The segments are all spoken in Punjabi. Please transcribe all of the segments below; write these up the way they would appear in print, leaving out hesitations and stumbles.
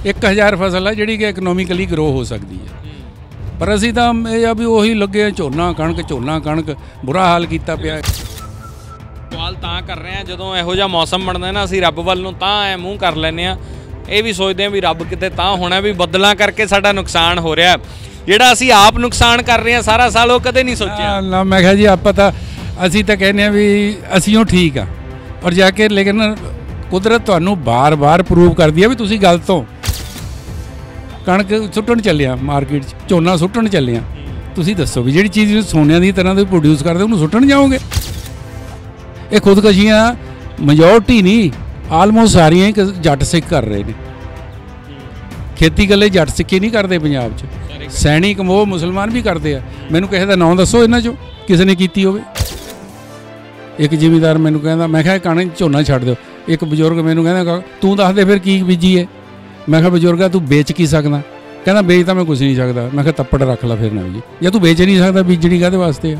1000 फसल है जिहड़ी कि इकनोमिकली ग्रो हो सकती है, पर असीं तां इह आ भी ਉਹੀ ਲੱਗੇ ਝੋਨਾ ਕਣਕ बुरा हाल कीता पिया। सवाल तां कर रहे हैं ਜਦੋਂ ਇਹੋ ਜਿਹਾ मौसम ਬਣਦਾ ना ਅਸੀਂ ਰੱਬ ਵੱਲ ਨੂੰ ਤਾਂ ਐ ਮੂੰਹ ਕਰ ਲੈਂਦੇ ਆ, ਇਹ ਵੀ ਸੋਚਦੇ ਆ ਵੀ ਰੱਬ ਕਿਤੇ ਤਾਂ ਹੋਣਾ ਵੀ ਬੱਦਲਾਂ ਕਰਕੇ ਸਾਡਾ ਨੁਕਸਾਨ ਹੋ ਰਿਹਾ, ਜਿਹੜਾ ਅਸੀਂ ਆਪ ਨੁਕਸਾਨ ਕਰ ਰਹੇ ਆ ਸਾਰਾ ਸਾਲ ਉਹ ਕਦੇ ਨਹੀਂ ਸੋਚਿਆ ਨਾ। ਮੈਂ ਕਿਹਾ ਜੀ ਆਪਾਂ ਤਾਂ ਅਸੀਂ ਤਾਂ ਕਹਿੰਦੇ ਆ ਵੀ ਅਸੀਂ ਉਹ ਠੀਕ ਆ, ਔਰ ਜਾ ਕੇ ਲੇਕਿਨ ਕੁਦਰਤ ਤੁਹਾਨੂੰ ਬਾਰ-ਬਾਰ ਪ੍ਰੂਵ ਕਰਦੀ ਆ ਵੀ ਤੁਸੀਂ ਗਲਤ ਹੋ। ਕਣਕ ਸੁੱਟਣ ਚੱਲਿਆ ਮਾਰਕੀਟ 'ਚ, ਝੋਨਾ ਸੁੱਟਣ ਚੱਲਿਆ, ਤੁਸੀਂ ਦੱਸੋ ਵੀ ਜਿਹੜੀ ਚੀਜ਼ ਸੋਨਿਆਂ ਦੀ ਤਰ੍ਹਾਂ ਦੀ ਪ੍ਰੋਡਿਊਸ ਕਰਦੇ ਉਹਨੂੰ ਸੁੱਟਣ ਜਾਓਗੇ? ਇਹ ਖੁਦਕਸ਼ੀਆਂ ਮੈਜੋਰਟੀ ਨਹੀਂ, ਆਲਮੋਸਟ ਸਾਰੀਆਂ ਹੀ ਜੱਟ ਸਿੱਖ ਕਰ ਰਹੇ ਨੇ। ਖੇਤੀ ਗੱਲੇ ਜੱਟ ਸਿੱਖੀ ਨਹੀਂ ਕਰਦੇ ਪੰਜਾਬ 'ਚ, ਸੈਣਿਕ ਉਹ ਮੁਸਲਮਾਨ ਵੀ ਕਰਦੇ ਆ। ਮੈਨੂੰ ਕਿਸੇ ਦਾ ਨਾਂ ਦੱਸੋ ਇਹਨਾਂ 'ਚੋਂ ਕਿਸੇ ਨੇ ਕੀਤੀ ਹੋਵੇ। ਇੱਕ ਜ਼ਿਮੀਂਦਾਰ ਮੈਨੂੰ ਕਹਿੰਦਾ, ਮੈਂ ਕਿਹਾ ਕਣਕ ਝੋਨਾ ਛੱਡ ਦਿਓ। ਇੱਕ ਬਜ਼ੁਰਗ ਮੈਨੂੰ ਕਹਿੰਦਾ ਤੂੰ ਦੱਸ ਦੇ ਫਿਰ ਕੀ ਬੀਜੀਏ। ਮੈਂ ਕਿਹਾ ਬਜ਼ੁਰਗਾ ਤੂੰ ਵੇਚ ਕੀ ਸਕਦਾ? ਕਹਿੰਦਾ ਵੇਚ ਤਾਂ ਮੈਂ ਕੁਛ ਨਹੀਂ ਸਕਦਾ। ਮੈਂ ਕਿਹਾ ਤੱਪੜ ਰੱਖ ਲਾ ਫਿਰ ਨਾ ਜੀ, ਜਾਂ ਤੂੰ ਵੇਚ ਨਹੀਂ ਸਕਦਾ ਬੀਜਣੀ ਕਾਹਦੇ ਵਾਸਤੇ ਆ?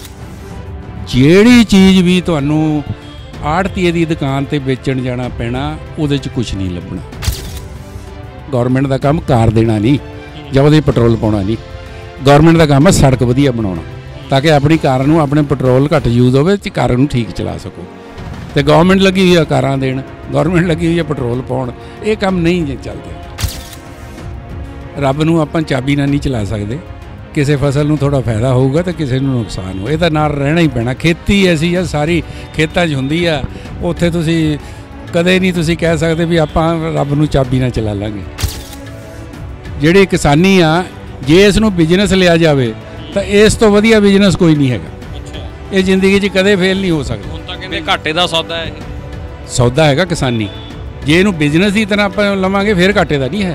ਜਿਹੜੀ ਚੀਜ਼ ਵੀ ਤੁਹਾਨੂੰ ਆੜ੍ਹਤੀਏ ਦੀ ਦੁਕਾਨ 'ਤੇ ਵੇਚਣ ਜਾਣਾ ਪੈਣਾ ਉਹਦੇ 'ਚ ਕੁਛ ਨਹੀਂ ਲੱਭਣਾ। ਗੌਰਮੈਂਟ ਦਾ ਕੰਮ ਕਾਰ ਦੇਣਾ ਨਹੀਂ ਜਾਂ ਉਹਦੇ ਪੈਟਰੋਲ ਪਾਉਣਾ ਨਹੀਂ, ਗੌਰਮੈਂਟ ਦਾ ਕੰਮ ਹੈ ਸੜਕ ਵਧੀਆ ਬਣਾਉਣਾ ਤਾਂ ਕਿ ਆਪਣੀ ਕਾਰ ਨੂੰ ਆਪਣੇ ਪੈਟਰੋਲ ਘੱਟ ਯੂਜ਼ ਹੋਵੇ ਤੇ ਕਾਰ ਨੂੰ ਠੀਕ ਚਲਾ ਸਕੋ। ਤੇ ਗੌਰਮੈਂਟ ਲੱਗੀ ਹੋਈ ਆ ਕਾਰਾਂ ਦੇਣ, ਗੌਰਮੈਂਟ ਲੱਗੀ ਹੋਈ ਆ ਪੈਟਰੋਲ ਪਾਉਣ, ਇਹ ਕੰਮ ਨਹੀਂ ਜੇ ਚੱਲਦੇ। ਰੱਬ ਨੂੰ ਆਪਾਂ ਚਾਬੀ ਨਾਲ ਨਹੀਂ ਚਲਾ ਸਕਦੇ। ਕਿਸੇ ਫਸਲ ਨੂੰ ਥੋੜ੍ਹਾ ਫਾਇਦਾ ਹੋਊਗਾ ਤਾਂ ਕਿਸੇ ਨੂੰ ਨੁਕਸਾਨ ਹੋ, ਇਹਦਾ ਨਾਲ ਰਹਿਣਾ ਹੀ ਪੈਣਾ। ਖੇਤੀ ਐਸੀ ਆ, ਸਾਰੀ ਖੇਤਾਂ 'ਚ ਹੁੰਦੀ ਆ, ਉੱਥੇ ਤੁਸੀਂ ਕਦੇ ਨਹੀਂ ਤੁਸੀਂ ਕਹਿ ਸਕਦੇ ਵੀ ਆਪਾਂ ਰੱਬ ਨੂੰ ਚਾਬੀ ਨਾਲ ਚਲਾ ਲਾਂਗੇ। ਜਿਹੜੀ ਕਿਸਾਨੀ ਆ, ਜੇ ਇਸ ਨੂੰ ਬਿਜ਼ਨਸ ਲਿਆ ਜਾਵੇ ਤਾਂ ਇਸ ਤੋਂ ਵਧੀਆ ਬਿਜ਼ਨਸ ਕੋਈ ਨਹੀਂ ਹੈਗਾ। ਇਹ ਜ਼ਿੰਦਗੀ 'ਚ ਕਦੇ ਫੇਲ ਨਹੀਂ ਹੋ ਸਕਦਾ। ਹੁਣ ਤਾਂ ਕਹਿੰਦੇ ਘਾਟੇ ਦਾ ਸੌਦਾ ਹੈ, ਸੌਦਾ ਹੈਗਾ ਕਿਸਾਨੀ। ਜੇ ਇਹਨੂੰ ਬਿਜ਼ਨਸ ਦੀ ਤਰ੍ਹਾਂ ਆਪਾਂ ਲਵਾਂਗੇ ਫਿਰ ਘਾਟੇ ਦਾ ਨਹੀਂ ਹੈ।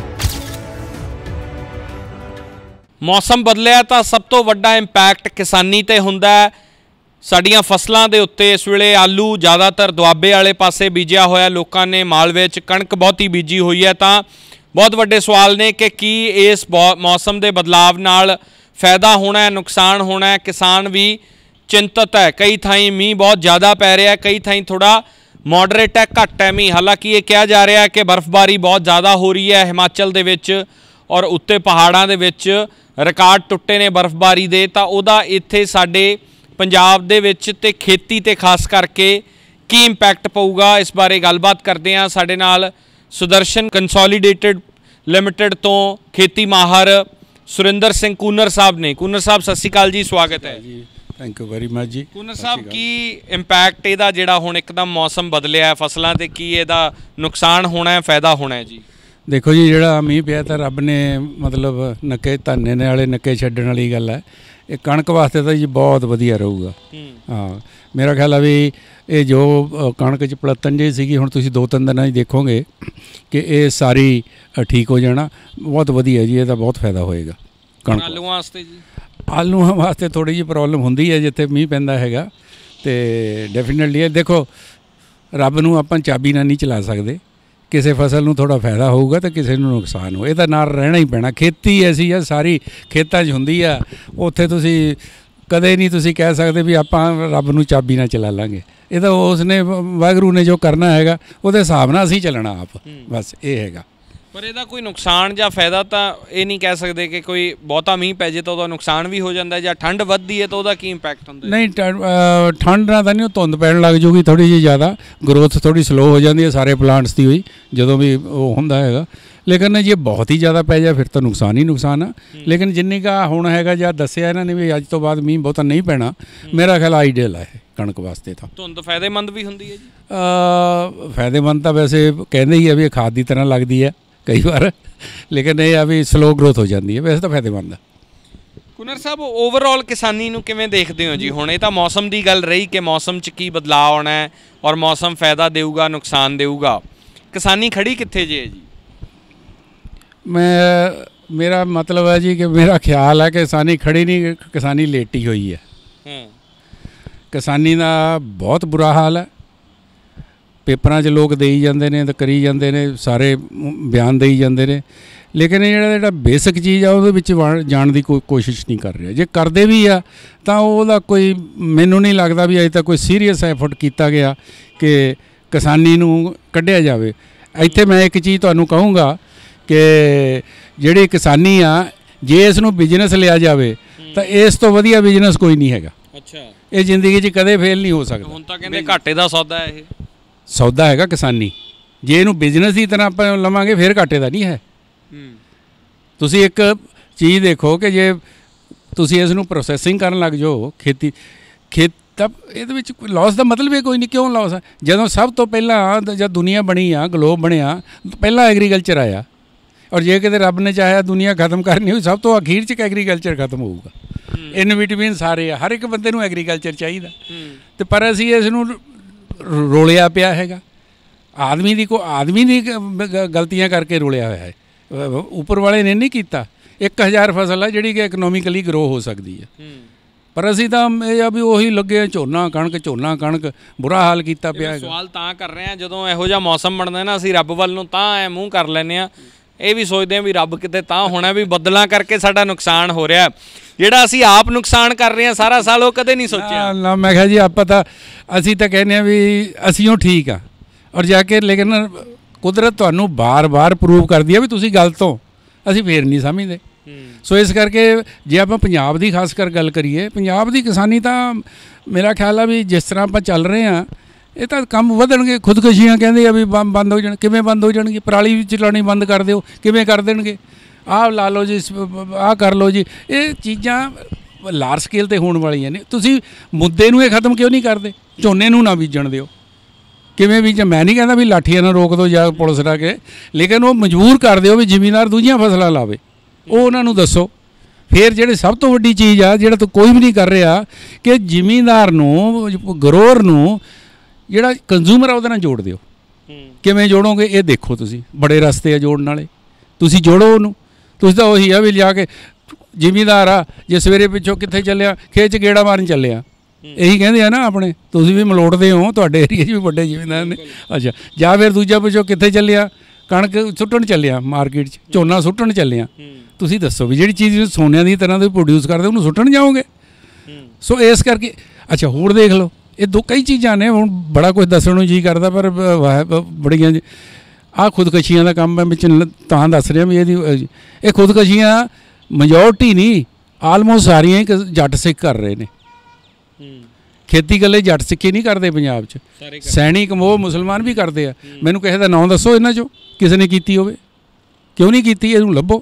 ਮੌਸਮ ਬਦਲਿਆ ਤਾਂ ਸਭ ਤੋਂ ਵੱਡਾ ਇੰਪੈਕਟ ਕਿਸਾਨੀ 'ਤੇ ਹੁੰਦਾ ਹੈ। ਸਾਡੀਆਂ ਫਸਲਾਂ ਦੇ ਉੱਤੇ ਇਸ ਵੇਲੇ ਆਲੂ ਜ਼ਿਆਦਾਤਰ ਦੁਆਬੇ ਵਾਲੇ ਪਾਸੇ ਬੀਜਿਆ ਹੋਇਆ, ਲੋਕਾਂ ਨੇ ਮਾਲਵੇ 'ਚ ਕਣਕ ਬਹੁਤੀ ਬੀਜੀ ਹੋਈ ਹੈ। ਤਾਂ ਬਹੁਤ ਵੱਡੇ ਸਵਾਲ ਨੇ ਕਿ ਕੀ ਇਸ ਮੌਸਮ ਦੇ ਬਦਲਾਵ ਨਾਲ ਫਾਇਦਾ ਹੋਣਾ ਹੈ, ਨੁਕਸਾਨ ਹੋਣਾ ਹੈ। ਕਿਸਾਨ ਵੀ ਚਿੰਤਤ ਹੈ। ਕਈ ਥਾਈਂ ਮੀਂਹ ਬਹੁਤ ਜ਼ਿਆਦਾ ਪੈ ਰਿਹਾ, ਕਈ ਥਾਈਂ ਥੋੜ੍ਹਾ ਮੋਡਰੇਟ ਹੈ, ਘੱਟ ਹੈ ਮੀਂਹ। ਹਾਲਾਂਕਿ ਇਹ ਕਿਹਾ ਜਾ ਰਿਹਾ ਹੈ ਕਿ ਬਰਫ਼ਬਾਰੀ ਬਹੁਤ ਜ਼ਿਆਦਾ ਹੋ ਰਹੀ ਹੈ ਹਿਮਾਚਲ ਦੇ ਵਿੱਚ ਔਰ ਉੱਤੇ ਪਹਾੜਾਂ ਦੇ ਵਿੱਚ ਰਿਕਾਰਡ ਟੁੱਟੇ ਨੇ ਬਰਫ਼ਬਾਰੀ ਦੇ। ਤਾਂ ਉਹਦਾ ਇੱਥੇ ਸਾਡੇ ਪੰਜਾਬ ਦੇ ਵਿੱਚ ਤੇ ਖੇਤੀ 'ਤੇ ਖਾਸ ਕਰਕੇ ਕੀ ਇੰਪੈਕਟ ਪਊਗਾ, ਇਸ ਬਾਰੇ ਗੱਲਬਾਤ ਕਰਦੇ ਹਾਂ। ਸਾਡੇ ਨਾਲ ਸੁਦਰਸ਼ਨ ਕੰਸੋਲੀਡੇਟਡ ਲਿਮਟਿਡ ਤੋਂ ਖੇਤੀ ਮਾਹਰ ਸੁਰਿੰਦਰ ਸਿੰਘ ਕੂਨਰ ਸਾਹਿਬ ਨੇ। ਕੂਨਰ ਸਾਹਿਬ ਸਤਿ ਸ਼੍ਰੀ ਅਕਾਲ ਜੀ, ਸਵਾਗਤ ਹੈ ਜੀ। ਥੈਂਕ ਯੂ ਵੈਰੀ ਮਚ ਜੀ। ਕੂਨਰ ਸਾਹਿਬ, ਕੀ ਇੰਪੈਕਟ ਇਹਦਾ ਜਿਹੜਾ ਹੁਣ ਇੱਕਦਮ ਮੌਸਮ ਬਦਲਿਆ ਫਸਲਾਂ 'ਤੇ, ਕੀ ਇਹਦਾ ਨੁਕਸਾਨ ਹੋਣਾ ਹੈ, ਫਾਇਦਾ ਹੋਣਾ ਹੈ ਜੀ? ਦੇਖੋ ਜੀ, ਜਿਹੜਾ ਮੀਂਹ ਪਿਆ ਤਾਂ ਰੱਬ ਨੇ ਮਤਲਬ ਨੱਕੇ ਧਾਨੇ ਨੇ ਵਾਲੇ ਨੱਕੇ ਛੱਡਣ ਵਾਲੀ ਗੱਲ ਹੈ। ਇਹ ਕਣਕ ਵਾਸਤੇ ਤਾਂ ਜੀ ਬਹੁਤ ਵਧੀਆ ਰਹੂਗਾ। ਹਾਂ, ਮੇਰਾ ਖਿਆਲ ਆ ਵੀ ਇਹ ਜੋ ਕਣਕ 'ਚ ਪਲੱਤਨ ਜਿਹੀ ਸੀਗੀ, ਹੁਣ ਤੁਸੀਂ 2-3 ਦਿਨਾਂ 'ਚ ਦੇਖੋਗੇ ਕਿ ਇਹ ਸਾਰੀ ਠੀਕ ਹੋ ਜਾਣਾ। ਬਹੁਤ ਵਧੀਆ ਜੀ, ਇਹਦਾ ਬਹੁਤ ਫਾਇਦਾ ਹੋਏਗਾ ਕਣਕ। ਆਲੂਆਂ ਵਾਸਤੇ ਜੀ? ਆਲੂਆਂ ਵਾਸਤੇ ਥੋੜ੍ਹੀ ਜਿਹੀ ਪ੍ਰੋਬਲਮ ਹੁੰਦੀ ਹੈ ਜਿੱਥੇ ਮੀਂਹ ਪੈਂਦਾ ਹੈਗਾ, ਅਤੇ ਡੈਫੀਨੇਟਲੀ ਇਹ ਦੇਖੋ ਰੱਬ ਨੂੰ ਆਪਾਂ ਚਾਬੀ ਨਾਲ ਨਹੀਂ ਚਲਾ ਸਕਦੇ। ਕਿਸੇ ਫਸਲ ਨੂੰ ਥੋੜ੍ਹਾ ਫਾਇਦਾ ਹੋਊਗਾ ਤਾਂ ਕਿਸੇ ਨੂੰ ਨੁਕਸਾਨ ਹੋ, ਇਹਦਾ ਨਾਲ ਰਹਿਣਾ ਹੀ ਪੈਣਾ। ਖੇਤੀ ਐਸੀ ਆ, ਸਾਰੀ ਖੇਤਾਂ 'ਚ ਹੁੰਦੀ ਆ, ਉੱਥੇ ਤੁਸੀਂ ਕਦੇ ਨਹੀਂ ਤੁਸੀਂ ਕਹਿ ਸਕਦੇ ਵੀ ਆਪਾਂ ਰੱਬ ਨੂੰ ਚਾਬੀ ਨਾਲ ਚਲਾ ਲਾਂਗੇ। ਇਹ ਤਾਂ ਉਸ ਨੇ ਵਾਹਿਗੁਰੂ ਨੇ ਜੋ ਕਰਨਾ ਹੈਗਾ ਉਹਦੇ ਹਿਸਾਬ ਨਾਲ ਅਸੀਂ ਚੱਲਣਾ ਆਪ, ਬਸ ਇਹ ਹੈਗਾ। ਪਰ ਇਹਦਾ ਕੋਈ ਨੁਕਸਾਨ ਜਾਂ ਫਾਇਦਾ ਤਾਂ ਇਹ ਨਹੀਂ ਕਹਿ ਸਕਦੇ ਕਿ ਕੋਈ ਬਹੁਤਾ ਮੀਂਹ ਪੈ ਜੇ ਤਾਂ ਉਹਦਾ ਨੁਕਸਾਨ ਵੀ ਹੋ ਜਾਂਦਾ, ਜਾਂ ਠੰਡ ਵੱਧਦੀ ਹੈ ਤਾਂ ਉਹਦਾ ਕੀ ਇੰਪੈਕਟ ਹੁੰਦਾ? ਨਹੀਂ, ਠੰਡ ਨਾਲ ਤਾਂ ਨਹੀਂ, ਉਹ ਧੁੰਦ ਪੈਣ ਲੱਗ ਜੂਗੀ ਥੋੜ੍ਹੀ ਜਿਹੀ ਜ਼ਿਆਦਾ, ਗਰੋਥ ਥੋੜ੍ਹੀ ਸਲੋ ਹੋ ਜਾਂਦੀ ਹੈ ਸਾਰੇ ਪਲਾਂਟਸ ਦੀ ਹੋਈ ਜਦੋਂ ਵੀ ਉਹ ਹੁੰਦਾ ਹੈਗਾ। ਲੇਕਿਨ ਜੇ ਬਹੁਤ ਹੀ ਜ਼ਿਆਦਾ ਪੈ ਜਾਏ ਫਿਰ ਤਾਂ ਨੁਕਸਾਨ ਹੀ ਨੁਕਸਾਨ ਆ। ਲੇਕਿਨ ਜਿੰਨੀ ਕਾ ਹੁਣ ਹੈਗਾ ਜਾਂ ਦੱਸਿਆ ਇਹਨਾਂ ਨੇ ਵੀ ਅੱਜ ਤੋਂ ਬਾਅਦ ਮੀਂਹ ਬਹੁਤਾ ਨਹੀਂ ਪੈਣਾ, ਮੇਰਾ ਖਿਆਲ ਆਈਡੀਅਲ ਹੈ ਕਣਕ ਵਾਸਤੇ। ਤਾਂ ਧੁੰਦ ਫਾਇਦੇਮੰਦ ਵੀ ਹੁੰਦੀ ਹੈ ਜੀ? ਫਾਇਦੇਮੰਦ ਤਾਂ ਵੈਸੇ ਕਹਿੰਦੇ ਹੀ ਆ ਵੀ ਇਹ ਖਾਦ ਦੀ ਤਰ੍ਹਾਂ ਲੱਗਦੀ ਹੈ ਕਈ ਵਾਰ, ਲੇਕਿਨ ਇਹ ਆ ਵੀ ਸਲੋ ਗਰੋਥ ਹੋ ਜਾਂਦੀ ਹੈ। ਵੈਸੇ ਤਾਂ ਫਾਇਦੇਮੰਦ ਆ। ਕੂਨਰ ਸਾਹਿਬ, ਓਵਰਆਲ ਕਿਸਾਨੀ ਨੂੰ ਕਿਵੇਂ ਦੇਖਦੇ ਹੋ ਜੀ? ਹੁਣ ਇਹ ਤਾਂ ਮੌਸਮ ਦੀ ਗੱਲ ਰਹੀ ਕਿ ਮੌਸਮ 'ਚ ਕੀ ਬਦਲਾਅ ਆਉਣਾ ਹੈ ਔਰ ਮੌਸਮ ਫਾਇਦਾ ਦੇਊਗਾ, ਨੁਕਸਾਨ ਦੇਊਗਾ। ਕਿਸਾਨੀ ਖੜੀ ਕਿੱਥੇ ਜੇ ਜੀ? ਮੇਰਾ ਮਤਲਬ ਹੈ ਜੀ ਕਿ ਮੇਰਾ ਖਿਆਲ ਹੈ ਕਿ ਕਿਸਾਨੀ ਖੜੀ ਨਹੀਂ, ਕਿਸਾਨੀ ਲੇਟੀ ਹੋਈ ਹੈ। ਕਿਸਾਨੀ ਦਾ ਬਹੁਤ ਬੁਰਾ ਹਾਲ ਹੈ। ਪੇਪਰਾਂ 'ਚ ਲੋਕ ਦੇਈ ਜਾਂਦੇ ਨੇ ਤੇ ਕਰੀ ਜਾਂਦੇ ਨੇ, ਸਾਰੇ ਬਿਆਨ ਦੇਈ ਜਾਂਦੇ ਨੇ, ਲੇਕਿਨ ਇਹ ਜਿਹੜਾ ਬੇਸਿਕ ਚੀਜ਼ ਆ ਉਹਦੇ ਵਿੱਚ ਜਾਣ ਦੀ ਕੋਈ ਕੋਸ਼ਿਸ਼ ਨਹੀਂ ਕਰ ਰਿਹਾ। ਜੇ ਕਰਦੇ ਵੀ ਆ ਤਾਂ ਉਹਦਾ ਕੋਈ, ਮੈਨੂੰ ਨਹੀਂ ਲੱਗਦਾ ਵੀ ਅਜੇ ਤੱਕ ਕੋਈ ਸੀਰੀਅਸ ਐਫਰਟ ਕੀਤਾ ਗਿਆ ਕਿ ਕਿਸਾਨੀ ਨੂੰ ਕੱਢਿਆ ਜਾਵੇ। ਇੱਥੇ ਮੈਂ ਇੱਕ ਚੀਜ਼ ਤੁਹਾਨੂੰ ਕਹੂੰਗਾ ਕਿ ਜਿਹੜੀ ਕਿਸਾਨੀ ਆ ਜੇ ਇਸ ਨੂੰ ਬਿਜ਼ਨਸ ਲਿਆ ਜਾਵੇ ਤਾਂ ਇਸ ਤੋਂ ਵਧੀਆ ਬਿਜ਼ਨਸ ਕੋਈ ਨਹੀਂ ਹੈਗਾ। ਅੱਛਾ, ਇਹ ਜ਼ਿੰਦਗੀ 'ਚ ਕਦੇ ਫੇਲ ਨਹੀਂ ਹੋ ਸਕਦਾ। ਹੁਣ ਤਾਂ ਕਹਿੰਦੇ ਘਾਟੇ ਦਾ ਸੌਦਾ ਹੈ ਇਹ। ਸੌਦਾ ਹੈਗਾ ਕਿਸਾਨੀ, ਜੇ ਇਹਨੂੰ ਬਿਜ਼ਨਸ ਦੀ ਤਰ੍ਹਾਂ ਆਪਾਂ ਲਵਾਂਗੇ ਫਿਰ ਘਾਟੇ ਦਾ ਨਹੀਂ ਹੈ। ਤੁਸੀਂ ਇੱਕ ਚੀਜ਼ ਦੇਖੋ ਕਿ ਜੇ ਤੁਸੀਂ ਇਸ ਨੂੰ ਪ੍ਰੋਸੈਸਿੰਗ ਕਰਨ ਲੱਗ ਜਾਓ ਖੇਤ ਤਾਂ ਇਹਦੇ ਵਿੱਚ ਕੋਈ ਲਾਸ ਦਾ ਮਤਲਬ ਹੀ ਕੋਈ ਨਹੀਂ। ਕਿਉਂ ਲਾਸ ਹੈ? ਜਦੋਂ ਸਭ ਤੋਂ ਪਹਿਲਾਂ ਜਦ ਦੁਨੀਆ ਬਣੀ ਆ, ਗਲੋਬ ਬਣਿਆ, ਪਹਿਲਾਂ ਐਗਰੀਕਲਚਰ ਆਇਆ। ਔਰ ਜੇ ਕਿਤੇ ਰੱਬ ਨੇ ਚਾਹਿਆ ਦੁਨੀਆ ਖਤਮ ਕਰਨੀ ਹੋਈ, ਸਭ ਤੋਂ ਅਖੀਰ 'ਚ ਐਗਰੀਕਲਚਰ ਖਤਮ ਹੋਊਗਾ। ਇਨ ਬਿਟਵੀਨ ਸਾਰੇ ਆ, ਹਰ ਇੱਕ ਬੰਦੇ ਨੂੰ ਐਗਰੀਕਲਚਰ ਚਾਹੀਦਾ। ਅਤੇ ਪਰ ਅਸੀਂ ਇਸ ਨੂੰ ਰੋਲਿਆ ਪਿਆ ਹੈਗਾ। ਆਦਮੀ ਦੀ ਗਲਤੀਆਂ ਕਰਕੇ ਰੋਲਿਆ ਹੋਇਆ ਹੈ। ਉੱਪਰ ਵਾਲੇ ਨੇ ਨਹੀਂ ਕੀਤਾ। 1000 ਫਸਲ ਆ ਜਿਹੜੀ ਕਿ ਇਕਨੋਮਿਕਲੀ ਗਰੋ ਹੋ ਸਕਦੀ ਹੈ। ਪਰ ਅਸੀਂ ਤਾਂ ਇਹ ਆ ਵੀ ਉਹੀ ਲੱਗੇ ਝੋਨਾ ਕਣਕ ਬੁਰਾ ਹਾਲ ਕੀਤਾ ਪਿਆ ਹੈਗਾ। ਸਵਾਲ ਤਾਂ ਕਰ ਰਹੇ ਹਾਂ, ਜਦੋਂ ਇਹੋ ਜਿਹਾ ਮੌਸਮ ਬਣਦਾ ਨਾ ਅਸੀਂ ਰੱਬ ਵੱਲ ਨੂੰ ਤਾਂ ਐ ਮੂੰਹ ਕਰ ਲੈਂਦੇ ਹਾਂ। ਇਹ ਵੀ ਸੋਚਦੇ ਹਾਂ ਵੀ ਰੱਬ ਕਿਤੇ ਤਾਂ ਹੋਣਾ ਵੀ ਬੱਦਲਾਂ ਕਰਕੇ ਸਾਡਾ ਨੁਕਸਾਨ ਹੋ ਰਿਹਾ, ਜਿਹੜਾ ਅਸੀਂ ਆਪ ਨੁਕਸਾਨ ਕਰ ਰਹੇ ਹਾਂ ਸਾਰਾ ਸਾਲ, ਉਹ ਕਦੇ ਨਹੀਂ ਸੋਚਿਆ ਨਾ। ਮੈਂ ਕਿਹਾ ਜੀ ਆਪਾਂ ਤਾਂ ਅਸੀਂ ਤਾਂ ਕਹਿੰਦੇ ਹਾਂ ਵੀ ਅਸੀਂ ਉਹ ਠੀਕ ਆ, ਔਰ ਜਾ ਕੇ ਲੇਕਿਨ ਕੁਦਰਤ ਤੁਹਾਨੂੰ ਬਾਰ-ਬਾਰ ਪ੍ਰੂਵ ਕਰਦੀ ਹੈ ਵੀ ਤੁਸੀਂ ਗਲਤ ਹੋ। ਅਸੀਂ ਫੇਰ ਨਹੀਂ ਸਮਝਦੇ। ਸੋ ਇਸ ਕਰਕੇ ਜੇ ਆਪਾਂ ਪੰਜਾਬ ਦੀ ਖਾਸ ਕਰ ਗੱਲ ਕਰੀਏ, ਪੰਜਾਬ ਦੀ ਕਿਸਾਨੀ ਤਾਂ ਮੇਰਾ ਖਿਆਲ ਆ ਵੀ ਜਿਸ ਤਰ੍ਹਾਂ ਆਪਾਂ ਚੱਲ ਰਹੇ ਹਾਂ ਇਹ ਤਾਂ ਕੰਮ ਵਧਣਗੇ। ਖੁਦਕੁਸ਼ੀਆਂ ਕਹਿੰਦੇ ਆ ਵੀ ਬੰਦ ਹੋ ਜਾਣ। ਕਿਵੇਂ ਬੰਦ ਹੋ ਜਾਣਗੇ? ਪਰਾਲੀ ਵੀ ਚਲਾਉਣੀ ਬੰਦ ਕਰ ਦਿਓ, ਕਿਵੇਂ ਕਰ ਦੇਣਗੇ? ਆਹ ਲਾ ਲਓ ਜੀ, ਆਹ ਕਰ ਲਓ ਜੀ। ਇਹ ਚੀਜ਼ਾਂ ਲਾਰਜ ਸਕੇਲ 'ਤੇ ਹੋਣ ਵਾਲੀਆਂ ਨੇ। ਤੁਸੀਂ ਮੁੱਦੇ ਨੂੰ ਇਹ ਖਤਮ ਕਿਉਂ ਨਹੀਂ ਕਰਦੇ? ਝੋਨੇ ਨੂੰ ਨਾ ਬੀਜਣ ਦਿਓ। ਕਿਵੇਂ ਬੀਜ? ਮੈਂ ਨਹੀਂ ਕਹਿੰਦਾ ਵੀ ਲਾਠੀਆਂ ਨਾਲ ਰੋਕ ਦਿਓ ਜਾਂ ਪੁਲਿਸ ਲਾ ਕੇ, ਲੇਕਿਨ ਉਹ ਮਜਬੂਰ ਕਰ ਦਿਓ ਵੀ ਜ਼ਿਮੀਂਦਾਰ ਦੂਜੀਆਂ ਫਸਲਾਂ ਲਾਵੇ। ਉਹ ਉਹਨਾਂ ਨੂੰ ਦੱਸੋ। ਫਿਰ ਜਿਹੜੇ ਸਭ ਤੋਂ ਵੱਡੀ ਚੀਜ਼ ਆ, ਜਿਹੜਾ ਤਾਂ ਕੋਈ ਵੀ ਨਹੀਂ ਕਰ ਰਿਹਾ, ਕਿ ਜ਼ਿਮੀਂਦਾਰ ਨੂੰ, ਗਰੋਰ ਨੂੰ, ਜਿਹੜਾ ਕੰਜ਼ੂਮਰ ਆ ਉਹਦੇ ਨਾਲ ਜੋੜ ਦਿਓ। ਕਿਵੇਂ ਜੋੜੋਗੇ? ਇਹ ਦੇਖੋ ਤੁਸੀਂ, ਬੜੇ ਰਸਤੇ ਆ ਜੋੜਨ ਵਾਲੇ। ਤੁਸੀਂ ਜੋੜੋ ਉਹਨੂੰ। ਤੁਸੀਂ ਤਾਂ ਉਹੀ ਆ ਵੀ ਲਿਆ ਕੇ ਜ਼ਿਮੀਂਦਾਰ ਆ, ਜੇ ਸਵੇਰੇ ਪਿੱਛੋਂ ਕਿੱਥੇ ਚੱਲਿਆ, ਖੇਤ 'ਚ ਗੇੜਾ ਮਾਰਨ ਚੱਲਿਆ, ਇਹੀ ਕਹਿੰਦੇ ਆ ਨਾ ਆਪਣੇ। ਤੁਸੀਂ ਵੀ ਮਲੋੜਦੇ ਹੋ, ਤੁਹਾਡੇ ਏਰੀਏ 'ਚ ਵੀ ਵੱਡੇ ਜ਼ਿਮੀਂਦਾਰ ਨੇ। ਅੱਛਾ, ਜਾਂ ਫਿਰ ਦੂਜਾ ਪਿੱਛੋਂ ਕਿੱਥੇ ਚੱਲਿਆ, ਕਣਕ ਸੁੱਟਣ ਚੱਲਿਆ ਮਾਰਕੀਟ 'ਚ, ਝੋਨਾ ਸੁੱਟਣ ਚੱਲਿਆ। ਤੁਸੀਂ ਦੱਸੋ ਵੀ ਜਿਹੜੀ ਚੀਜ਼ ਸੋਨਿਆਂ ਦੀ ਤਰ੍ਹਾਂ ਦੇ ਪ੍ਰੋਡਿਊਸ ਕਰਦੇ ਉਹਨੂੰ ਸੁੱਟਣ ਜਾਓਗੇ? ਸੋ ਇਸ ਕਰਕੇ ਅੱਛਾ ਹੋਰ ਦੇਖ ਲਓ, ਇਹ ਕਈ ਚੀਜ਼ਾਂ ਨੇ। ਹੁਣ ਬੜਾ ਕੁਝ ਦੱਸਣ ਨੂੰ ਜੀ ਕਰਦਾ, ਪਰ ਬੜੀਆਂ ਆਹ ਖੁਦਕਸ਼ੀਆਂ ਦਾ ਕੰਮ ਮੈਂ ਵਿੱਚ ਤਾਂ ਦੱਸ ਰਿਹਾ ਵੀ ਇਹ ਖੁਦਕਸ਼ੀਆਂ ਮੈਜੋਰਟੀ ਨਹੀਂ, ਆਲਮੋਸਟ ਸਾਰੀਆਂ ਹੀ ਜੱਟ ਸਿੱਖ ਕਰ ਰਹੇ ਨੇ। ਖੇਤੀ ਇਕੱਲੇ ਜੱਟ ਸਿੱਖੀ ਨਹੀਂ ਕਰਦੇ ਪੰਜਾਬ 'ਚ, ਸੈਨਿਕ ਉਹ ਮੁਸਲਮਾਨ ਵੀ ਕਰਦੇ ਆ। ਮੈਨੂੰ ਕਿਸੇ ਦਾ ਨਾਂ ਦੱਸੋ ਇਹਨਾਂ 'ਚੋਂ ਕਿਸੇ ਨੇ ਕੀਤੀ ਹੋਵੇ? ਕਿਉਂ ਨਹੀਂ ਕੀਤੀ? ਇਹਨੂੰ ਲੱਭੋ।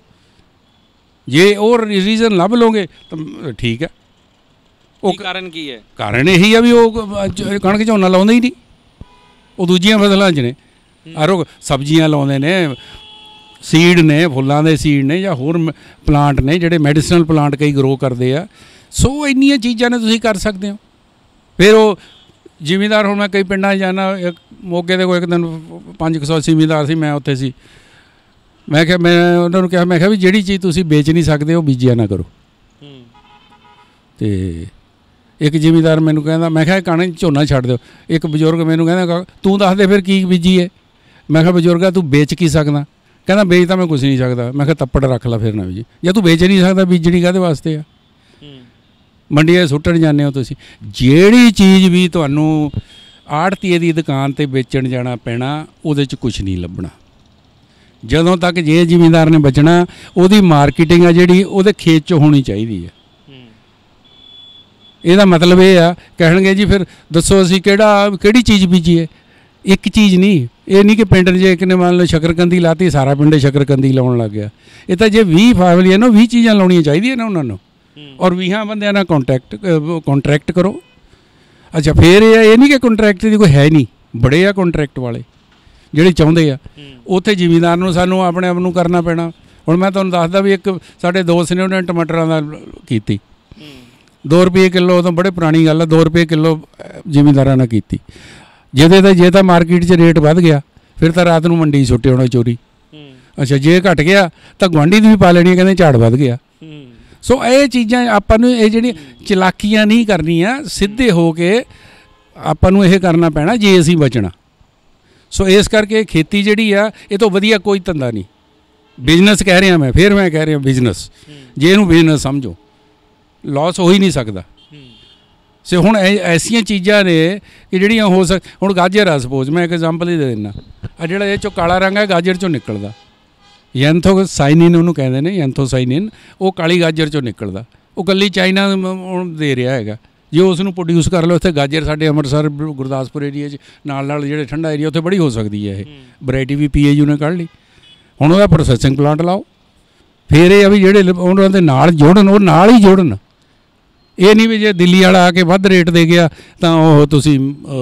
ਜੇ ਉਹ ਰੀਜ਼ਨ ਲੱਭ ਲਓਗੇ ਤਾਂ ਠੀਕ ਹੈ। ਉਹ ਕਾਰਨ ਕੀ ਹੈ? ਕਾਰਨ ਇਹੀ ਆ ਵੀ ਉਹ ਕਣਕ ਝੋਨਾ ਲਾਉਂਦੇ ਹੀ ਨਹੀਂ, ਉਹ ਦੂਜੀਆਂ ਫਸਲਾਂ 'ਚ ਨੇ। ਆਰੋ ਸਬਜ਼ੀਆਂ ਲਾਉਂਦੇ ਨੇ, ਸੀਡ ਨੇ, ਫੁੱਲਾਂ ਦੇ ਸੀਡ ਨੇ, ਜਾਂ ਹੋਰ ਪਲਾਂਟ ਨੇ ਜਿਹੜੇ ਮੈਡੀਸਨਲ ਪਲਾਂਟ ਕਈ ਗਰੋ ਕਰਦੇ ਆ। ਸੋ ਇੰਨੀਆਂ ਚੀਜ਼ਾਂ ਨੇ ਤੁਸੀਂ ਕਰ ਸਕਦੇ ਹੋ। ਫਿਰ ਉਹ ਜ਼ਿਮੀਂਦਾਰ, ਹੁਣ ਮੈਂ ਕਈ ਪਿੰਡਾਂ 'ਚ ਜਾਣਾ, ਮੋਗੇ ਦੇ ਕੋਈ ਇੱਕ ਦਿਨ 500 ਜ਼ਿਮੀਂਦਾਰ ਸੀ, ਮੈਂ ਉੱਥੇ ਸੀ। ਮੈਂ ਕਿਹਾ, ਮੈਂ ਉਹਨਾਂ ਨੂੰ ਕਿਹਾ, ਮੈਂ ਕਿਹਾ ਵੀ ਜਿਹੜੀ ਚੀਜ਼ ਤੁਸੀਂ ਵੇਚ ਨਹੀਂ ਸਕਦੇ ਉਹ ਬੀਜਿਆ ਨਾ ਕਰੋ। ਅਤੇ ਇੱਕ ਜ਼ਿਮੀਂਦਾਰ ਮੈਨੂੰ ਕਹਿੰਦਾ, ਮੈਂ ਕਿਹਾ ਕਣਕ ਝੋਨਾ ਛੱਡ ਦਿਓ। ਇੱਕ ਬਜ਼ੁਰਗ ਮੈਨੂੰ ਕਹਿੰਦਾ, ਤੂੰ ਦੱਸ ਦੇ ਫਿਰ ਕੀ ਬੀਜੀਏ? ਮੈਂ ਕਿਹਾ ਬਜ਼ੁਰਗਾ ਤੂੰ ਵੇਚ ਕੀ ਸਕਦਾ? ਕਹਿੰਦਾ ਵੇਚ ਤਾਂ ਮੈਂ ਕੁਛ ਨਹੀਂ ਸਕਦਾ। ਮੈਂ ਕਿਹਾ ਤੱਪੜ ਰੱਖ ਲਾ ਫਿਰ ਨਾ ਬੀਜੀ। ਜੇ ਤੂੰ ਵੇਚ ਨਹੀਂ ਸਕਦਾ, ਬੀਜਣੀ ਕਾਹਦੇ ਵਾਸਤੇ ਆ? ਮੰਡੀਆਂ ਸੁੱਟਣ ਜਾਂਦੇ ਹੋ ਤੁਸੀਂ। ਜਿਹੜੀ ਚੀਜ਼ ਵੀ ਤੁਹਾਨੂੰ ਆੜ੍ਹਤੀਏ ਦੀ ਦੁਕਾਨ 'ਤੇ ਵੇਚਣ ਜਾਣਾ ਪੈਣਾ, ਉਹਦੇ 'ਚ ਕੁਛ ਨਹੀਂ ਲੱਭਣਾ। ਜਦੋਂ ਤੱਕ ਜੇ ਜ਼ਿਮੀਂਦਾਰ ਨੇ ਬਚਣਾ, ਉਹਦੀ ਮਾਰਕੀਟਿੰਗ ਆ ਜਿਹੜੀ ਉਹਦੇ ਖੇਤ 'ਚ ਹੋਣੀ ਚਾਹੀਦੀ ਹੈ। ਇਹਦਾ ਮਤਲਬ ਇਹ ਆ, ਕਹਿਣਗੇ ਜੀ ਫਿਰ ਦੱਸੋ ਅਸੀਂ ਕਿਹੜੀ ਚੀਜ਼ ਬੀਜੀਏ? ਇੱਕ ਚੀਜ਼ ਨਹੀਂ। ਇਹ ਨਹੀਂ ਕਿ ਪਿੰਡ 'ਚ ਇੱਕ ਨੇ ਮੰਨ ਲਓ ਸ਼ੱਕਰਕੰਦੀ ਲਾਤੀ, ਸਾਰਾ ਪਿੰਡ ਸ਼ੱਕਰਕੰਦੀ ਲਾਉਣ ਲੱਗ ਗਿਆ। ਇਹ ਤਾਂ ਜੇ 20 ਫੈਮਲੀਆਂ ਨੇ 20 ਚੀਜ਼ਾਂ ਲਾਉਣੀਆਂ ਚਾਹੀਦੀਆਂ ਨੇ ਉਹਨਾਂ ਨੂੰ, ਔਰ 20 ਬੰਦਿਆਂ ਨਾਲ ਕੰਟਰੈਕਟ ਕਰੋ। ਅੱਛਾ, ਫਿਰ ਇਹ ਨਹੀਂ ਕਿ ਕੰਟਰੈਕਟ ਦੀ ਕੋਈ ਹੈ ਨਹੀਂ, ਬੜੇ ਆ ਕੰਟਰੈਕਟ ਵਾਲੇ ਜਿਹੜੇ ਚਾਹੁੰਦੇ ਆ। ਉੱਥੇ ਜ਼ਿਮੀਂਦਾਰ ਨੂੰ ਸਾਨੂੰ ਆਪਣੇ ਆਪ ਨੂੰ ਕਰਨਾ ਪੈਣਾ। ਹੁਣ ਮੈਂ ਤੁਹਾਨੂੰ ਦੱਸਦਾ ਵੀ ਇੱਕ ਸਾਡੇ ਦੋਸਤ ਨੇ, ਉਹਨੇ ਟਮਾਟਰਾਂ ਦਾ ਕੀਤੀ 2 ਰੁਪਏ ਕਿੱਲੋ। ਉਦੋਂ ਬੜੇ ਪੁਰਾਣੀ ਗੱਲ ਆ, 2 ਰੁਪਏ ਕਿੱਲੋ ਜ਼ਿਮੀਂਦਾਰਾਂ ਨਾਲ ਕੀਤੀ। ਜੇ ਤਾਂ ਮਾਰਕੀਟ 'ਚ ਰੇਟ ਵੱਧ ਗਿਆ, ਫਿਰ ਤਾਂ ਰਾਤ ਨੂੰ ਮੰਡੀ ਸੁੱਟੇ ਹੋਣਾ ਚੋਰੀ। ਅੱਛਾ, ਜੇ ਘਟ ਗਿਆ ਤਾਂ ਗੁਆਂਢੀ ਦੀ ਵੀ ਪਾ ਲੈਣੀ, ਕਹਿੰਦੇ ਝਾੜ ਵੱਧ ਗਿਆ। ਸੋ ਇਹ ਚੀਜ਼ਾਂ ਆਪਾਂ ਨੂੰ, ਇਹ ਜਿਹੜੀਆਂ ਚਲਾਕੀਆਂ ਨਹੀਂ ਕਰਨੀਆਂ, ਸਿੱਧੇ ਹੋ ਕੇ ਆਪਾਂ ਨੂੰ ਇਹ ਕਰਨਾ ਪੈਣਾ ਜੇ ਅਸੀਂ ਬਚਣਾ। ਸੋ ਇਸ ਕਰਕੇ ਖੇਤੀ ਜਿਹੜੀ ਆ, ਇਹ ਤੋਂ ਵਧੀਆ ਕੋਈ ਧੰਦਾ ਨਹੀਂ। ਬਿਜ਼ਨਸ ਕਹਿ ਰਿਹਾ ਮੈਂ ਕਹਿ ਰਿਹਾ ਬਿਜ਼ਨਸ। ਜੇ ਇਹਨੂੰ ਬਿਜ਼ਨਸ ਸਮਝੋ, ਲਾਸ ਹੋ ਹੀ ਨਹੀਂ ਸਕਦਾ। ਸੋ ਹੁਣ ਐਸੀਆਂ ਚੀਜ਼ਾਂ ਨੇ ਕਿ ਜਿਹੜੀਆਂ ਹੋ ਹੁਣ ਗਾਜਰ ਆ, ਸਪੋਜ਼ ਮੈਂ ਇੱਕ ਐਗਜ਼ਾਮਪਲ ਹੀ ਦੇ ਦਿੰਦਾ। ਆ ਜਿਹੜਾ ਇਹ 'ਚੋਂ ਕਾਲਾ ਰੰਗ ਹੈ, ਗਾਜਰ 'ਚੋਂ ਨਿਕਲਦਾ। ਐਂਥੋਸਾਈਨਿਨ ਉਹਨੂੰ ਕਹਿੰਦੇ ਨੇ, ਐਂਥੋਸਾਈਨਿਨ, ਉਹ ਕਾਲੀ ਗਾਜਰ 'ਚੋਂ ਨਿਕਲਦਾ। ਉਹ ਇਕੱਲੀ ਚਾਈਨਾ ਦੇ ਰਿਹਾ ਹੈਗਾ। ਜੇ ਉਸ ਨੂੰ ਪ੍ਰੋਡਿਊਸ ਕਰ ਲਓ, ਇੱਥੇ ਗਾਜਰ ਸਾਡੇ ਅੰਮ੍ਰਿਤਸਰ ਗੁਰਦਾਸਪੁਰ ਏਰੀਏ 'ਚ ਨਾਲ ਜਿਹੜੇ ਠੰਡਾ ਏਰੀਆ ਉੱਥੇ ਬੜੀ ਹੋ ਸਕਦੀ ਹੈ। ਇਹ ਵੈਰਾਈਟੀ ਵੀ PAU ਨੇ ਕੱਢ ਲਈ। ਹੁਣ ਉਹਦਾ ਪ੍ਰੋਸੈਸਿੰਗ ਪਲਾਂਟ ਲਾਓ, ਫਿਰ ਇਹ ਆ ਵੀ ਜਿਹੜੇ ਉਹਨਾਂ ਦੇ ਨਾਲ ਜੋੜਨ, ਉਹ ਨਾਲ ਹੀ ਜੋੜਨ। ਇਹ ਨਹੀਂ ਵੀ ਜੇ ਦਿੱਲੀ ਵਾਲਾ ਆ ਕੇ ਵੱਧ ਰੇਟ ਦੇ ਗਿਆ ਤਾਂ ਉਹ ਤੁਸੀਂ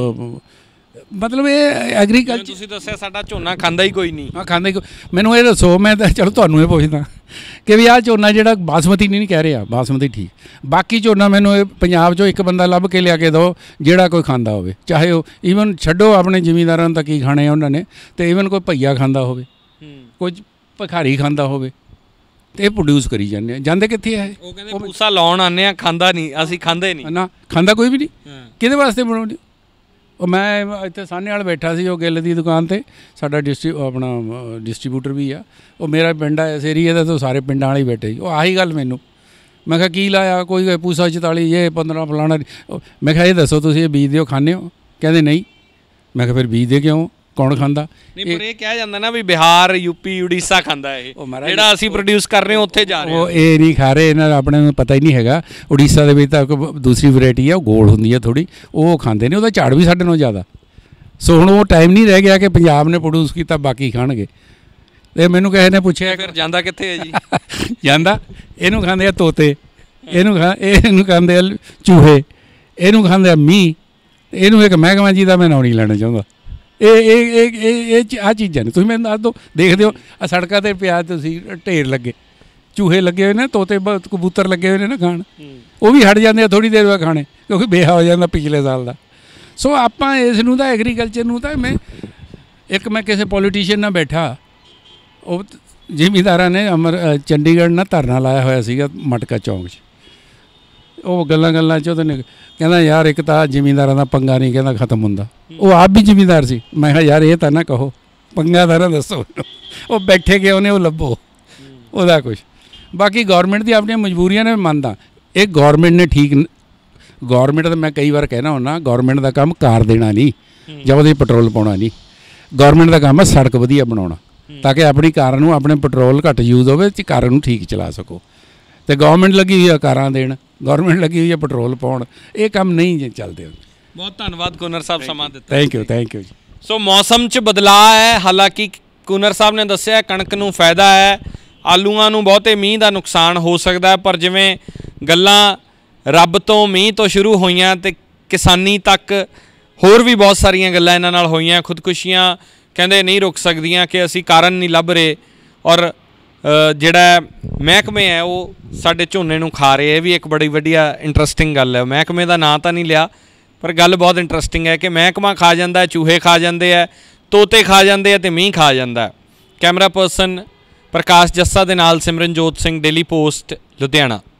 ਮਤਲਬ ਇਹ ਐਗਰੀਕਲਚਰ। ਤੁਸੀਂ ਦੱਸਿਆ ਸਾਡਾ ਝੋਨਾ ਖਾਂਦਾ ਹੀ ਕੋਈ ਨਹੀਂ। ਹਾਂ, ਖਾਂਦਾ ਹੀ ਮੈਨੂੰ ਇਹ ਦੱਸੋ, ਮੈਂ ਤਾਂ ਚਲੋ ਤੁਹਾਨੂੰ ਇਹ ਪੁੱਛਦਾ ਕਿ ਵੀ ਆਹ ਝੋਨਾ ਜਿਹੜਾ ਬਾਸਮਤੀ ਨਹੀਂ ਕਹਿ ਰਿਹਾ, ਬਾਸਮਤੀ ਠੀਕ, ਬਾਕੀ ਝੋਨਾ ਮੈਨੂੰ ਇਹ ਪੰਜਾਬ 'ਚੋਂ ਇੱਕ ਬੰਦਾ ਲੱਭ ਕੇ ਲਿਆ ਕੇ ਦਿਓ ਜਿਹੜਾ ਕੋਈ ਖਾਂਦਾ ਹੋਵੇ, ਚਾਹੇ ਉਹ ਈਵਨ ਛੱਡੋ ਆਪਣੇ ਜ਼ਿਮੀਂਦਾਰਾਂ ਨੂੰ ਤਾਂ ਕੀ ਖਾਣੇ ਉਹਨਾਂ ਨੇ, ਅਤੇ ਈਵਨ ਕੋਈ ਭਈਆ ਖਾਂਦਾ ਹੋਵੇ, ਕੋਈ ਭਿਖਾਰੀ ਖਾਂਦਾ ਹੋਵੇ, ਅਤੇ ਇਹ ਪ੍ਰੋਡਿਊਸ ਕਰੀ ਜਾਂਦੇ ਆ। ਜਾਂਦੇ ਕਿੱਥੇ ਹੈ? ਉਹ ਕਹਿੰਦੇ ਭੂਸਾ ਲਾਉਣ ਆਉਂਦੇ ਆ, ਖਾਂਦਾ ਨਹੀਂ, ਅਸੀਂ ਖਾਂਦੇ ਨਹੀਂ ਨਾ, ਖਾਂਦਾ ਕੋਈ ਵੀ ਨਹੀਂ। ਕਿਹਦੇ ਵਾਸਤੇ ਬਣਾਉਂਦੇ? ਉਹ ਮੈਂ ਇੱਥੇ ਸਾਹਨੇ ਵਾਲ ਬੈਠਾ ਸੀ, ਉਹ ਗਿੱਲ ਦੀ ਦੁਕਾਨ 'ਤੇ, ਸਾਡਾ ਆਪਣਾ ਡਿਸਟਰੀਬਿਊਟਰ ਵੀ ਆ, ਉਹ ਮੇਰਾ ਪਿੰਡ ਆ ਇਸ ਏਰੀਏ ਦਾ, ਤਾਂ ਸਾਰੇ ਪਿੰਡਾਂ ਵਾਲੇ ਹੀ ਬੈਠੇ ਸੀ। ਉਹ ਆਹੀ ਗੱਲ ਮੈਨੂੰ, ਮੈਂ ਕਿਹਾ ਕੀ ਲਾਇਆ? ਕੋਈ ਪੂਸਾ 44 ਇਹ 15 ਫਲਾਣਾ। ਮੈਂ ਕਿਹਾ ਇਹ ਦੱਸੋ ਤੁਸੀਂ ਇਹ ਬੀਜ ਦਿਓ, ਖਾਂਦੇ ਹੋ? ਕਹਿੰਦੇ ਨਹੀਂ। ਮੈਂ ਕਿਹਾ ਫਿਰ ਬੀਜ ਦੇ ਕਿਉਂ? ਕੌਣ ਖਾਂਦਾ? ਨਹੀਂ, ਪਰ ਇਹ ਕਿਹਾ ਜਾਂਦਾ ਨਾ ਵੀ ਬਿਹਾਰ, UP, ਉੜੀਸਾ ਖਾਂਦਾ ਇਹ, ਜਿਹੜਾ ਅਸੀਂ ਪ੍ਰੋਡਿਊਸ ਕਰ ਰਹੇ ਹਾਂ ਉੱਥੇ ਜਾ ਰਹੇ। ਉਹ ਇਹ ਨਹੀਂ ਖਾ ਰਹੇ, ਇਹਨਾਂ ਦਾ ਆਪਣੇ ਨੂੰ ਪਤਾ ਹੀ ਨਹੀਂ ਹੈਗਾ। ਉੜੀਸਾ ਦੇ ਵਿੱਚ ਤਾਂ ਦੂਸਰੀ ਵੈਰਾਈਟੀ ਆ, ਉਹ ਗੋਲ ਹੁੰਦੀ ਹੈ ਥੋੜ੍ਹੀ, ਉਹ ਖਾਂਦੇ ਨੇ, ਉਹਦਾ ਝਾੜ ਵੀ ਸਾਡੇ ਨਾਲੋਂ ਜ਼ਿਆਦਾ। ਸੋ ਹੁਣ ਉਹ ਟਾਈਮ ਨਹੀਂ ਰਹਿ ਗਿਆ ਕਿ ਪੰਜਾਬ ਨੇ ਪ੍ਰੋਡਿਊਸ ਕੀਤਾ ਬਾਕੀ ਖਾਣਗੇ। ਅਤੇ ਮੈਨੂੰ ਕਿਸੇ ਨੇ ਪੁੱਛਿਆ ਫਿਰ ਜਾਂਦਾ ਕਿੱਥੇ ਹੈ ਜੀ? ਜਾਂਦਾ, ਇਹਨੂੰ ਖਾਂਦੇ ਆ ਤੋਤੇ, ਇਹਨੂੰ ਖਾਂਦੇ ਆ ਚੂਹੇ, ਇਹਨੂੰ ਖਾਂਦੇ ਆ ਮੀਂਹ, ਇਹਨੂੰ ਇੱਕ ਮਹਿਕਮਾ ਜੀ ਦਾ ਮੈਂ ਨਾਂ ਨਹੀਂ ਲੈਣਾ ਚਾਹੁੰਦਾ। ਇਹ ਆਹ ਚੀਜ਼ਾਂ ਨੇ। ਤੁਸੀਂ ਮੈਨੂੰ ਦੱਸ ਦਿਓ, ਦੇਖਦੇ ਹੋ ਆਹ ਸੜਕਾਂ 'ਤੇ ਪਿਆ ਤੁਸੀਂ ਢੇਰ ਲੱਗੇ, ਚੂਹੇ ਲੱਗੇ ਹੋਏ ਨੇ, ਤੋਤੇ ਕਬੂਤਰ ਲੱਗੇ ਹੋਏ ਨੇ ਨਾ ਖਾਣ, ਉਹ ਵੀ ਹਟ ਜਾਂਦੇ ਆ ਥੋੜ੍ਹੀ ਦੇਰ ਬਾਅਦ ਖਾਣੇ, ਕਿਉਂਕਿ ਬੇਹਾ ਹੋ ਜਾਂਦਾ ਪਿਛਲੇ ਸਾਲ ਦਾ। ਸੋ ਆਪਾਂ ਇਸ ਨੂੰ ਤਾਂ ਐਗਰੀਕਲਚਰ ਨੂੰ ਤਾਂ ਮੈਂ ਕਿਸੇ ਪੋਲੀਟੀਸ਼ੀਅਨ ਨਾਲ ਬੈਠਾ, ਉਹ ਜ਼ਿਮੀਂਦਾਰਾਂ ਨੇ ਚੰਡੀਗੜ੍ਹ ਨਾਲ ਧਰਨਾ ਲਾਇਆ ਹੋਇਆ ਸੀਗਾ ਮਟਕਾ ਚੌਂਕ 'ਚ। ਉਹ ਗੱਲਾਂ 'ਚ ਉਹਦੇ ਕਹਿੰਦਾ ਯਾਰ ਇੱਕ ਤਾਂ ਜ਼ਿਮੀਂਦਾਰਾਂ ਦਾ ਪੰਗਾ ਨਹੀਂ ਕਹਿੰਦਾ ਖਤਮ ਹੁੰਦਾ। ਉਹ ਆਪ ਵੀ ਜ਼ਿਮੀਂਦਾਰ ਸੀ। ਮੈਂ ਕਿਹਾ ਯਾਰ ਇਹ ਤਾਂ ਨਾ ਕਹੋ, ਪੰਗਾ ਤਾਂ ਨਾ ਦੱਸੋ। ਉਹ ਬੈਠੇ ਗਏ ਉਹਨੇ, ਉਹ ਲੱਭੋ ਉਹਦਾ ਕੁਛ। ਬਾਕੀ ਗੌਰਮੈਂਟ ਦੀ ਆਪਣੀਆਂ ਮਜਬੂਰੀਆਂ ਨੇ, ਮੰਨਦਾ। ਇਹ ਗੌਰਮੈਂਟ ਨੇ ਠੀਕ, ਗੌਰਮੈਂਟ ਦਾ ਮੈਂ ਕਈ ਵਾਰ ਕਹਿਣਾ ਹੁੰਦਾ, ਗੌਰਮੈਂਟ ਦਾ ਕੰਮ ਕਾਰ ਦੇਣਾ ਨਹੀਂ ਜਾਂ ਉਹਦੇ ਪੈਟਰੋਲ ਪਾਉਣਾ ਨਹੀਂ। ਗੌਰਮੈਂਟ ਦਾ ਕੰਮ ਹੈ ਸੜਕ ਵਧੀਆ ਬਣਾਉਣਾ, ਤਾਂ ਕਿ ਆਪਣੀ ਕਾਰ ਨੂੰ, ਆਪਣੇ ਪੈਟਰੋਲ ਘੱਟ ਯੂਜ਼ ਹੋਵੇ ਅਤੇ ਕਾਰ ਨੂੰ ਠੀਕ ਚਲਾ ਸਕੋ। ਅਤੇ ਗੌਰਮੈਂਟ ਲੱਗੀ ਹੋਈ ਆ ਕਾਰਾਂ ਦੇਣ, ਗੌਰਮੈਂਟ ਲੱਗੀ ਹੋਈ ਹੈ ਪੈਟਰੋਲ ਪਾਉਣ, ਇਹ ਕੰਮ ਨਹੀਂ ਜੇ ਚੱਲਦੇ। ਬਹੁਤ ਧੰਨਵਾਦ ਕੁਨਰ ਸਾਹਿਬ, ਸਮਾਂ ਦਿੱਤਾ। ਥੈਂਕ ਯੂ ਜੀ। ਸੋ ਮੌਸਮ 'ਚ ਬਦਲਾਅ ਹੈ, ਹਾਲਾਂਕਿ ਕੁਨਰ ਸਾਹਿਬ ਨੇ ਦੱਸਿਆ ਕਣਕ ਨੂੰ ਫਾਇਦਾ ਹੈ, ਆਲੂਆਂ ਨੂੰ ਬਹੁਤੇ ਮੀਂਹ ਦਾ ਨੁਕਸਾਨ ਹੋ ਸਕਦਾ, ਪਰ ਜਿਵੇਂ ਗੱਲਾਂ ਰੱਬ ਤੋਂ, ਮੀਂਹ ਤੋਂ ਸ਼ੁਰੂ ਹੋਈਆਂ ਅਤੇ ਕਿਸਾਨੀ ਤੱਕ ਹੋਰ ਵੀ ਬਹੁਤ ਸਾਰੀਆਂ ਗੱਲਾਂ ਇਹਨਾਂ ਨਾਲ ਹੋਈਆਂ। ਖੁਦਕੁਸ਼ੀਆਂ ਕਹਿੰਦੇ ਨਹੀਂ ਰੁਕ ਸਕਦੀਆਂ ਕਿ ਅਸੀਂ ਕਾਰਨ ਨਹੀਂ ਲੱਭ ਰਹੇ, ਔਰ ਜਿਹੜਾ ਮਹਿਕਮੇ ਹੈ ਉਹ ਸਾਡੇ ਝੋਨੇ ਨੂੰ ਖਾ ਰਹੇ। ਇਹ ਵੀ ਇੱਕ ਬੜੀ ਵਧੀਆ ਇੰਟਰਸਟਿੰਗ ਗੱਲ ਹੈ। ਮਹਿਕਮੇ ਦਾ ਨਾਂ ਤਾਂ ਨਹੀਂ ਲਿਆ, ਪਰ ਗੱਲ ਬਹੁਤ ਇੰਟਰਸਟਿੰਗ ਹੈ ਕਿ ਮਹਿਕਮਾ ਖਾ ਜਾਂਦਾ, ਚੂਹੇ ਖਾ ਜਾਂਦੇ ਹੈ, ਤੋਤੇ ਖਾ ਜਾਂਦੇ ਆ ਅਤੇ ਮੀਂਹ ਖਾ ਜਾਂਦਾ। ਕੈਮਰਾ ਪਰਸਨ ਪ੍ਰਕਾਸ਼ ਜੱਸਾ ਦੇ ਨਾਲ ਸਿਮਰਨਜੋਤ ਸਿੰਘ, ਡੇਲੀ ਪੋਸਟ, ਲੁਧਿਆਣਾ।